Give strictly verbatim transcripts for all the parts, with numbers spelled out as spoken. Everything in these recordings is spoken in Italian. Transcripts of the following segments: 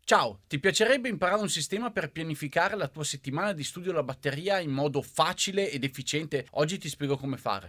Ciao, ti piacerebbe imparare un sistema per pianificare la tua settimana di studio della batteria in modo facile ed efficiente? Oggi ti spiego come fare.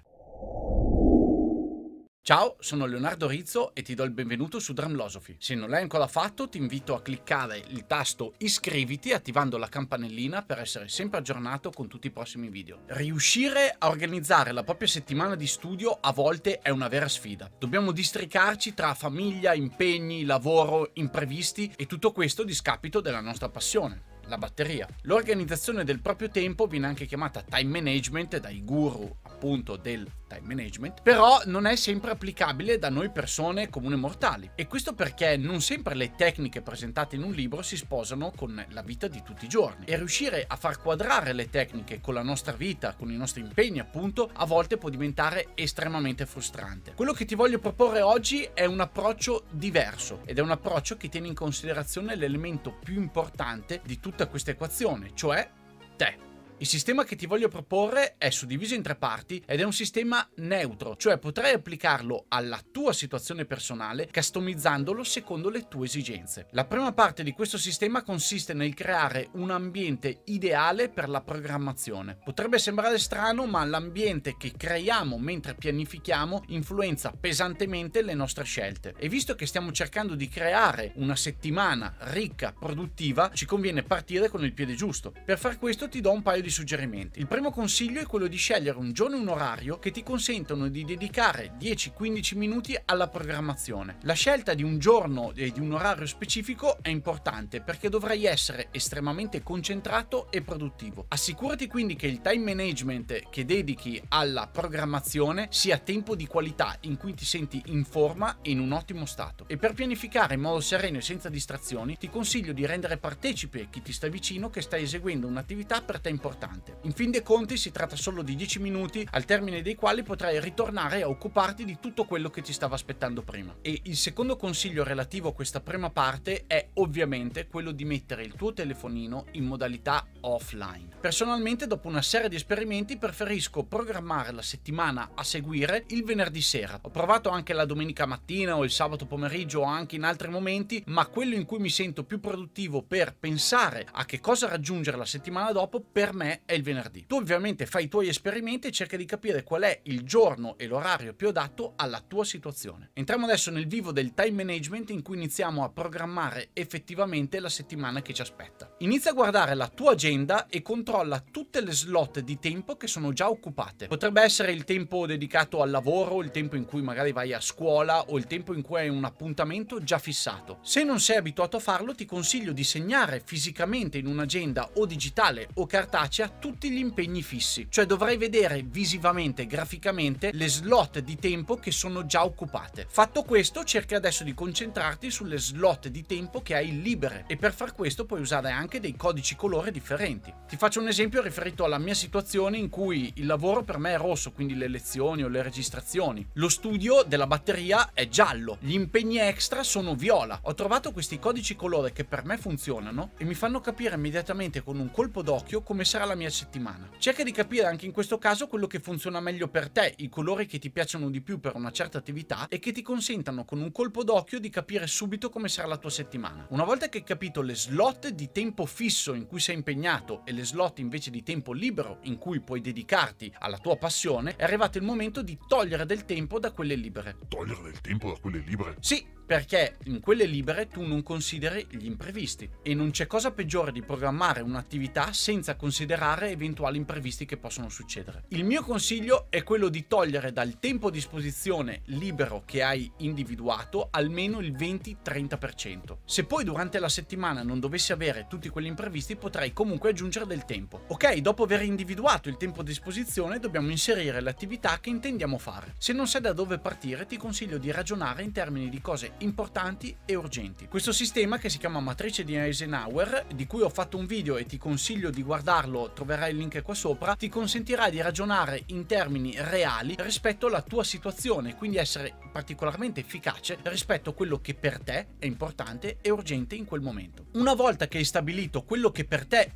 Ciao, sono Leonardo Rizzo e ti do il benvenuto su Drumlosophy. Se non l'hai ancora fatto, ti invito a cliccare il tasto iscriviti attivando la campanellina per essere sempre aggiornato con tutti i prossimi video. Riuscire a organizzare la propria settimana di studio a volte è una vera sfida. Dobbiamo districarci tra famiglia, impegni, lavoro, imprevisti e tutto questo a discapito della nostra passione, la batteria. L'organizzazione del proprio tempo viene anche chiamata time management dai guru appunto del time management, però non è sempre applicabile da noi persone comuni mortali, e questo perché non sempre le tecniche presentate in un libro si sposano con la vita di tutti i giorni, e riuscire a far quadrare le tecniche con la nostra vita, con i nostri impegni appunto, a volte può diventare estremamente frustrante. Quello che ti voglio proporre oggi è un approccio diverso, ed è un approccio che tiene in considerazione l'elemento più importante di tutta questa equazione, cioè te. Il sistema che ti voglio proporre è suddiviso in tre parti ed è un sistema neutro, cioè potrai applicarlo alla tua situazione personale customizzandolo secondo le tue esigenze. La prima parte di questo sistema consiste nel creare un ambiente ideale per la programmazione. Potrebbe sembrare strano, ma l'ambiente che creiamo mentre pianifichiamo influenza pesantemente le nostre scelte, e visto che stiamo cercando di creare una settimana ricca, produttiva, ci conviene partire con il piede giusto. Per far questo ti do un paio di suggerimenti. Il primo consiglio è quello di scegliere un giorno e un orario che ti consentono di dedicare dieci quindici minuti alla programmazione. La scelta di un giorno e di un orario specifico è importante perché dovrai essere estremamente concentrato e produttivo. Assicurati quindi che il time management che dedichi alla programmazione sia tempo di qualità in cui ti senti in forma e in un ottimo stato. E per pianificare in modo sereno e senza distrazioni ti consiglio di rendere partecipe chi ti sta vicino che stai eseguendo un'attività per te importante. In fin dei conti si tratta solo di dieci minuti, al termine dei quali potrai ritornare a occuparti di tutto quello che ti stava aspettando prima. E il secondo consiglio relativo a questa prima parte è ovviamente quello di mettere il tuo telefonino in modalità offline. Personalmente, dopo una serie di esperimenti, preferisco programmare la settimana a seguire il venerdì sera. Ho provato anche la domenica mattina o il sabato pomeriggio o anche in altri momenti, ma quello in cui mi sento più produttivo per pensare a che cosa raggiungere la settimana dopo per me è il venerdì. Tu ovviamente fai i tuoi esperimenti e cerca di capire qual è il giorno e l'orario più adatto alla tua situazione. Entriamo adesso nel vivo del time management, in cui iniziamo a programmare effettivamente la settimana che ci aspetta. Inizia a guardare la tua agenda e controlla tutte le slot di tempo che sono già occupate. Potrebbe essere il tempo dedicato al lavoro, il tempo in cui magari vai a scuola o il tempo in cui hai un appuntamento già fissato. Se non sei abituato a farlo, ti consiglio di segnare fisicamente in un'agenda o digitale o cartacea tutti gli impegni fissi, cioè dovrai vedere visivamente, graficamente, le slot di tempo che sono già occupate. Fatto questo, cerca adesso di concentrarti sulle slot di tempo che hai libere, e per far questo puoi usare anche dei codici colore differenti. Ti faccio un esempio riferito alla mia situazione, in cui il lavoro per me è rosso, quindi le lezioni o le registrazioni. Lo studio della batteria è giallo, gli impegni extra sono viola. Ho trovato questi codici colore che per me funzionano e mi fanno capire immediatamente con un colpo d'occhio come sarà la mia settimana. Cerca di capire anche in questo caso quello che funziona meglio per te, i colori che ti piacciono di più per una certa attività e che ti consentano con un colpo d'occhio di capire subito come sarà la tua settimana. Una volta che hai capito le slot di tempo fisso in cui sei impegnato e le slot invece di tempo libero in cui puoi dedicarti alla tua passione, è arrivato il momento di togliere del tempo da quelle libere. Togliere del tempo da quelle libere? Sì, perché in quelle libere tu non consideri gli imprevisti, e non c'è cosa peggiore di programmare un'attività senza considerare eventuali imprevisti che possono succedere. Il mio consiglio è quello di togliere dal tempo a disposizione libero che hai individuato almeno il venti trenta per cento. Se poi durante la settimana non dovessi avere tutti quegli imprevisti, potrai comunque aggiungere del tempo. Ok, dopo aver individuato il tempo a disposizione dobbiamo inserire le attività che intendiamo fare. Se non sai da dove partire, ti consiglio di ragionare in termini di cose importanti e urgenti. Questo sistema, che si chiama matrice di Eisenhower, di cui ho fatto un video e ti consiglio di guardarlo, troverai il link qua sopra, ti consentirà di ragionare in termini reali rispetto alla tua situazione, quindi essere particolarmente efficace rispetto a quello che per te è importante e urgente in quel momento. Una volta che hai stabilito quello che per te è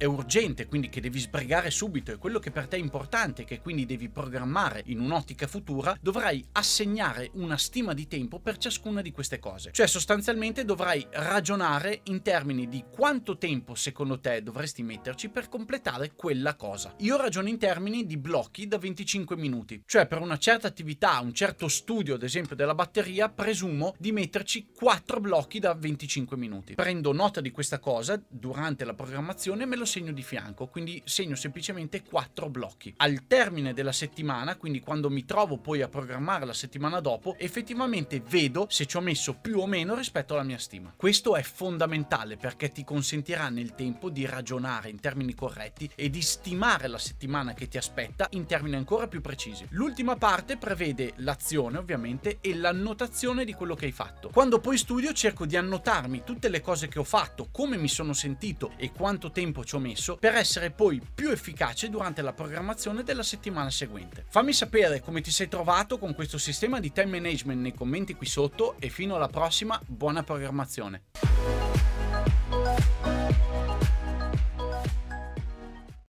urgente, quindi che devi sbrigare subito, e quello che per te è importante, che quindi devi programmare in un'ottica futura, dovrai assegnare una stima di tempo per ciascuna di queste cose. Cioè sostanzialmente dovrai ragionare in termini di quanto tempo secondo te dovresti metterci per completare quella cosa. Io ragiono in termini di blocchi da venticinque minuti, cioè per una certa attività, un certo studio ad esempio della batteria, presumo di metterci quattro blocchi da venticinque minuti. Prendo nota di questa cosa durante la programmazione e me lo segno di fianco, quindi segno semplicemente quattro blocchi. Al termine della settimana, quindi quando mi trovo poi a programmare la settimana dopo, effettivamente vedo se ci ho messo più o meno rispetto alla mia stima. Questo è fondamentale perché ti consentirà nel tempo di ragionare in termini corretti e di stimare la settimana che ti aspetta in termini ancora più precisi. L'ultima parte prevede l'azione ovviamente e l'annotazione di quello che hai fatto. Quando poi studio cerco di annotarmi tutte le cose che ho fatto, come mi sono sentito e quanto tempo ci ho messo, per essere poi più efficace durante la programmazione della settimana seguente. Fammi sapere come ti sei trovato con questo sistema di time management nei commenti qui sotto e fino alla prossima, buona programmazione.